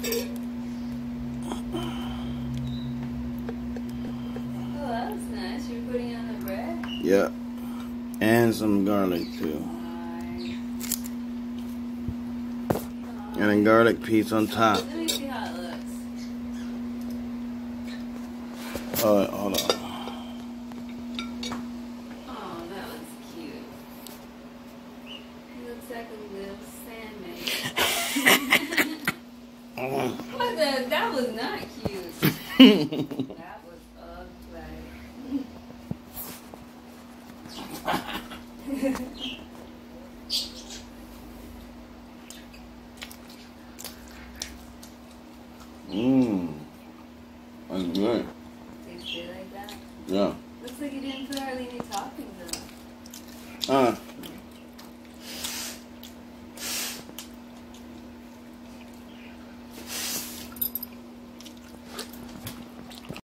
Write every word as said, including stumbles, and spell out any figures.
Oh, that's nice. You're putting it on the bread? Yep. And some garlic too. And a garlic piece on top. Let me see how it looks. Oh, hold on. Oh, that looks cute. He looks like a little sandman. What the? That was not cute. That was ugly. Mmm. That's good. Tastes good like that? Yeah.